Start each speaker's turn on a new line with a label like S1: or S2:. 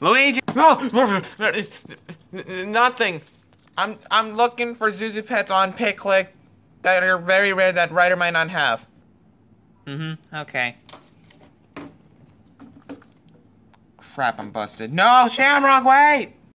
S1: Luigi! No! Nothing. I'm looking for Zuzu pets on Piclick that are very rare that Ryder might not have. Okay. Crap, I'm busted. No, Shamrock, wait!